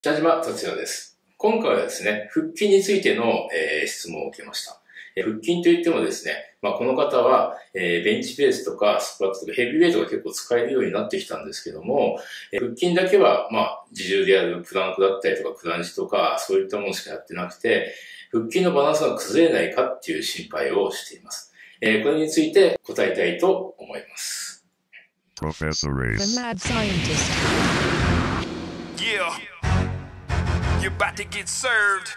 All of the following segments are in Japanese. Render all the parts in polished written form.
北島達也です。今回はですね、腹筋についての、質問を受けました。腹筋といってもですね、この方は、ベンチプレスとかスクワットとかヘビーウェイトが結構使えるようになってきたんですけども、腹筋だけは、自重でやるプランクだったりとかクランチとかそういったものしかやってなくて、腹筋のバランスが崩れないかっていう心配をしています。これについて答えたいと思います。 Professor Race. The Mad Scientist. Yeah, you're about to get served.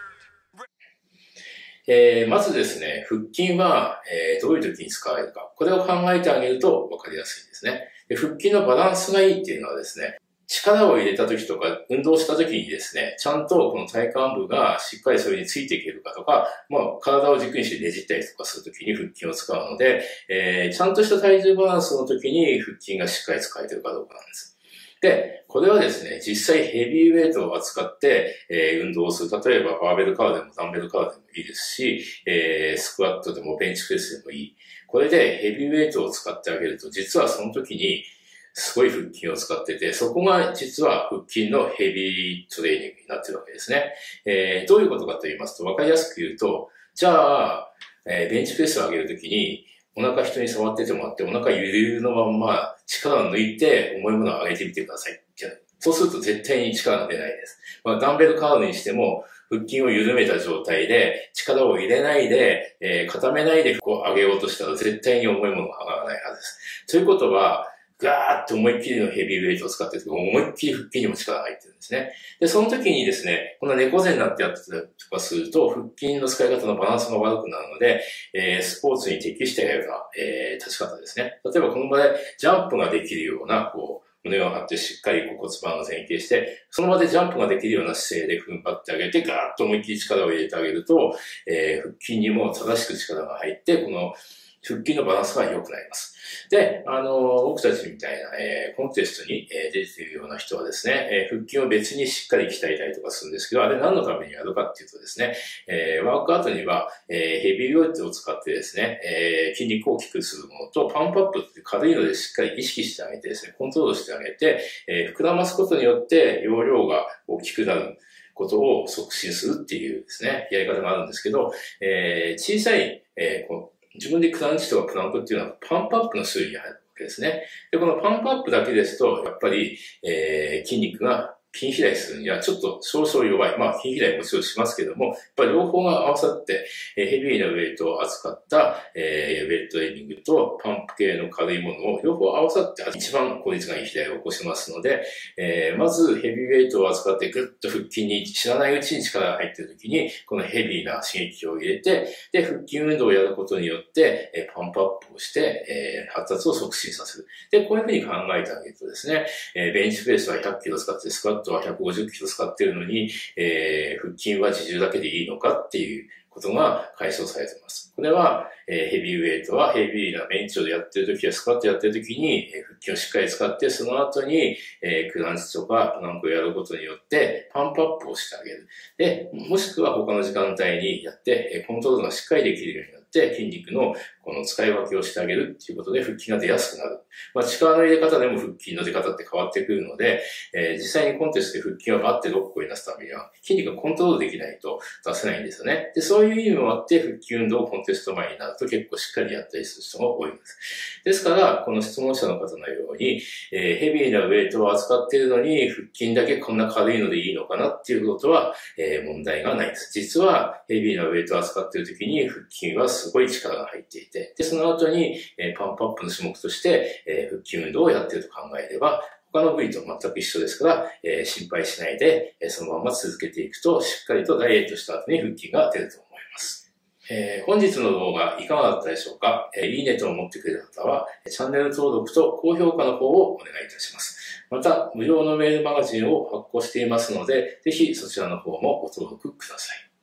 まずですね、腹筋は、どういう時に使われるか。これを考えてあげると分かりやすいですね。で、腹筋のバランスがいいっていうのはですね、力を入れた時とか運動した時にですね、ちゃんとこの体幹部がしっかりそれについていけるかとか、体を軸にしてねじったりとかする時に腹筋を使うので、ちゃんとした体重バランスの時に腹筋がしっかり使えてるかどうかなんです。で、これはですね、実際ヘビーウェイトを扱って、運動をする。例えばバーベルカーでもダンベルカーでもいいですし、スクワットでもベンチプレスでもいい。これでヘビーウェイトを使ってあげると、実はその時にすごい腹筋を使ってて、そこが実は腹筋のヘビートレーニングになってるわけですね。どういうことかと言いますと、わかりやすく言うと、じゃあ、ベンチプレスを上げるときに、お腹人に触っててもらって、お腹ゆるゆるのまんま力を抜いて重いものを上げてみてください。そうすると絶対に力が出ないです。ダンベルカードにしても、腹筋を緩めた状態で力を入れないで、固めないでこう上げようとしたら絶対に重いものが上がらないはずです。ということは、ガーッと思いっきりのヘビーウェイトを使ってると思いっきり腹筋にも力が入ってるんですね。で、その時にですね、この猫背になってやってたりとかすると、腹筋の使い方のバランスが悪くなるので、スポーツに適したような、立ち方ですね。例えばこの場でジャンプができるような、胸を張ってしっかり骨盤が前傾して、その場でジャンプができるような姿勢で踏ん張ってあげて、ガーッと思いっきり力を入れてあげると、腹筋にも正しく力が入って、この腹筋のバランスが良くなります。で、僕たちみたいな、コンテストに、出ているような人はですね、腹筋を別にしっかり鍛えたりとかするんですけど、あれ何のためにやるかっていうとですね、ワークアウトには、ヘビーウェイトを使ってですね、筋肉を大きくするものと、パンプアップって軽いのでしっかり意識してあげてですね、コントロールしてあげて、膨らますことによって容量が大きくなることを促進するっていうですね、やり方があるんですけど、小さい、自分でクランチとかプランクっていうのはパンプアップの種類に入るわけですね。で、このパンプアップだけですと、やっぱり、筋肉が筋肥大するにはちょっと少々弱い。筋肥大もちろんしますけども、やっぱり両方が合わさって、ヘビーなウェイトを扱った、ウェイトトレーニングとパンプ系の軽いものを両方合わさって一番効率がいい肥大を起こしますので、まずヘビーウェイトを扱ってグッと腹筋に知らないうちに力が入っているときに、このヘビーな刺激を入れて、で、腹筋運動をやることによって、パンプアップをして、発達を促進させる。で、こういうふうに考えてあげるとですね、ベンチプレスは100キロ使って、スクワットは150キロ使っているのに、腹筋は自重だけでいいのかっていうことが解消されています。これは、ヘビーウェイトはヘビーなベンチをやっているときやスクワットやっているときに、腹筋をしっかり使って、その後に、クランチとかプランクをやることによって、パンプアップをしてあげる。で、もしくは他の時間帯にやって、コントロールがしっかりできるようになって、筋肉のこの使い分けをしてあげるっていうことで腹筋が出やすくなる。力の入れ方でも腹筋の出方って変わってくるので、実際にコンテストで腹筋をバッて6個に出すためには、筋肉がコントロールできないと出せないんですよね。で、そういう意味もあって、腹筋運動をコンテスト前になると結構しっかりやったりする人が多いんです。ですから、この質問者の方のように、ヘビーなウェイトを扱っているのに、腹筋だけこんな軽いのでいいのかなっていうことは、問題がないです。実は、ヘビーなウェイトを扱っているときに、腹筋はすごい力が入っていて、で、その後に、パンプアップの種目として、腹筋運動をやっていると考えれば、他の部位と全く一緒ですから、心配しないで、そのまま続けていくと、しっかりとダイエットした後に腹筋が出ると思います。本日の動画いかがだったでしょうか。いいねと思ってくれた方は、チャンネル登録と高評価の方をお願いいたします。また、無料のメールマガジンを発行していますので、ぜひそちらの方もご登録ください。